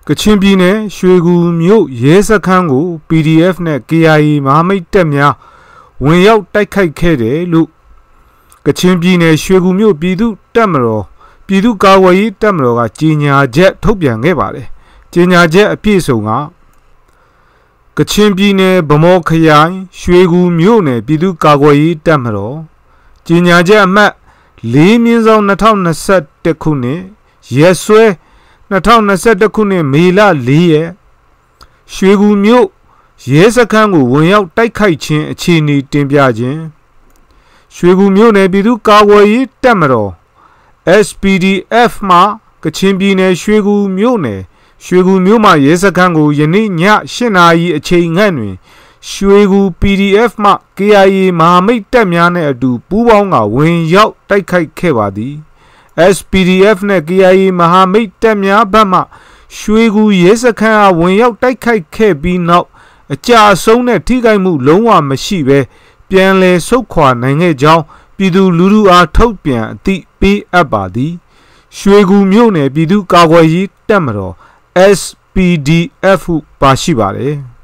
ကချင်ပြည်နယ်ရွှေကူမြို့ရဲစခန်းကို PDF နဲ့ KIA မဟာမိတ်တပ်များဝင်ရောက်တိုက်ခိုက်ခဲ့တယ်လို့ကချင်ပြည်နယ်ရွှေကူမြို့ပြည်သူ့တပ်မတော်ပြည်သူ့ကာကွယ်ရေးတပ်မတော်ကကြေညာချက်ထုတ်ပြန်ခဲ့ပါတယ်။ကြေညာချက်အပြည့်စုံကချင်ပြည်နယ်ဗမော်ခရိုင်ရွှေကူမြို့နယ်ပြည်သူ့ကာကွယ်ရေးတပ်မတော်ကြေညာချက်အမှတ်4/2021ခုနှစ်ရက်စွဲ2021ခုနှစ်မေလ4ရက်ရွှေကူမြို့ရဲစခန်းကိုဝင်ရောက်တိုက်ခိုက်ခြင်းအခြေအနေတင်ပြခြင်းရွှေကူမြို့နယ်ပြည်သူ့ကာကွယ်ရေးတပ်မတော် SPDF မှကချင်ပြည်နယ်ရွှေကူမြို့နယ်ရွှေကူမြို့မှာရဲစခန်းကိုယနေ့ည8 နာရီအချိန်ခန့်တွင်ရွှေကူ PDF မှ KIA မဟာမိတ်တပ်များနဲ့အတူပူးပေါင်းကဝင်ရောက်တိုက်ခိုက်ခဲ့ပါသည် SPDF နဲ့ KIA မဟာမိတ်တပ်များဘက်မှရွှေကူရဲစခန်းအားဝင်ရောက်တိုက်ခိုက်ခဲ့ပြီးနောက်အကြအဆုံးနဲ့ထိခိုက်မှုလုံးဝမရှိဘဲပြန်လည်ဆုတ်ခွာနိုင်ခဲ့ကြောင်းပြည်သူလူထုအားထုတ်ပြန်အသိပေးအပ်ပါသည်ရွှေကူမြို့နယ်ပြည်သူ့ကာကွယ်ရေးတပ်မတော် SPDF ဟုပါရှိပါတယ်